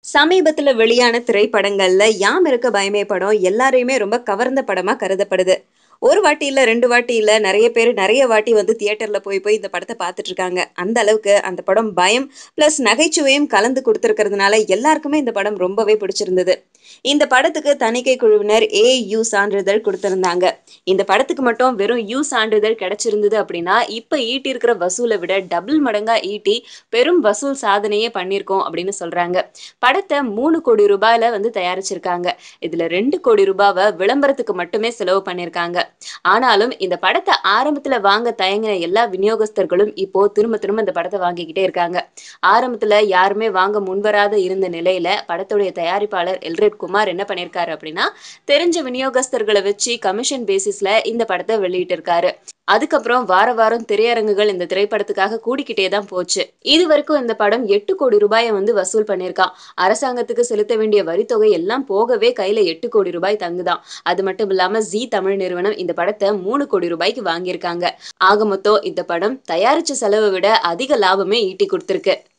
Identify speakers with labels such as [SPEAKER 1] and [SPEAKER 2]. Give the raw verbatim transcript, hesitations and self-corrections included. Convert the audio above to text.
[SPEAKER 1] சமீபத்துல வெளியான திரைப்படங்கள்ல யாமிருக்க பயமே படம் எல்லாரையுமே ரொம்ப கவர்ந்த படமா கருதப்படுது. ஒரு வாட்டி இல்ல, ரெண்டு வாட்டி இல்ல, நெறைய பேரு நெறைய வாட்டி வந்து தியேட்டர்ல போய் போய் இந்த படத்த பார்த்துட்டு இருக்காங்க. அந்த அளவுக்கு அந்த படம் பயம் பிளஸ் நகைச்சுவையும் கலந்து குடுத்திருக்கிறதுனால எல்லாருக்குமே இந்த படம் ரொம்பவே பிடிச்சிருந்தது. இந்த படத்துக்கு தணிக்கை குழுவினர் ஏ யு சான்றிதழ் குடுத்திருந்தாங்க. இந்த படத்துக்கு மட்டும் வெறும் யு சான்றிதழ் கிடைச்சிருந்தது அப்படின்னா, இப்ப ஈட்டியிருக்கிற வசூலை விட டபுள் மடங்கா ஈட்டி பெரும் வசூல் சாதனையே பண்ணியிருக்கோம் அப்படின்னு சொல்றாங்க. படத்தை மூணு கோடி ரூபாயில வந்து தயாரிச்சிருக்காங்க. இதுல ரெண்டு கோடி ரூபாவை விளம்பரத்துக்கு மட்டுமே செலவு பண்ணிருக்காங்க. ஆனாலும் இந்த படத்தை ஆரம்பத்துல வாங்க தயங்கின எல்லா விநியோகஸ்தர்களும் இப்போ திரும்ப திரும்ப இந்த படத்தை வாங்கிக்கிட்டே இருக்காங்க. ஆரம்பத்துல யாருமே வாங்க முன்வராத இருந்த நிலையில படத்துடைய தயாரிப்பாளர் எல்ரட் குமார் என்ன பண்ணிருக்காரு அப்படின்னா, தெரிஞ்ச விநியோகஸ்தர்களை வச்சு கமிஷன் பேசிஸ்ல இந்த படத்தை வெளியிட்டு இருக்காரு. அதுக்கப்புறம் வார வாரம் திரையரங்குகள் இந்த திரைப்படத்துக்காக கூடிக்கிட்டே தான் போச்சு. இது வரைக்கும் இந்த படம் எட்டு கோடி ரூபாயை வந்து வசூல் பண்ணிருக்கான். அரசாங்கத்துக்கு செலுத்த வேண்டிய வரித்தொகை எல்லாம் போகவே கையில எட்டு கோடி ரூபாய் தங்குதான். அது மட்டும் இல்லாம ஜி தமிழ் நிறுவனம் இந்த படத்தை மூணு கோடி ரூபாய்க்கு வாங்கியிருக்காங்க. ஆக மொத்தம் இந்த படம் தயாரிச்ச செலவை விட அதிக லாபமே ஈட்டி கொடுத்திருக்கு.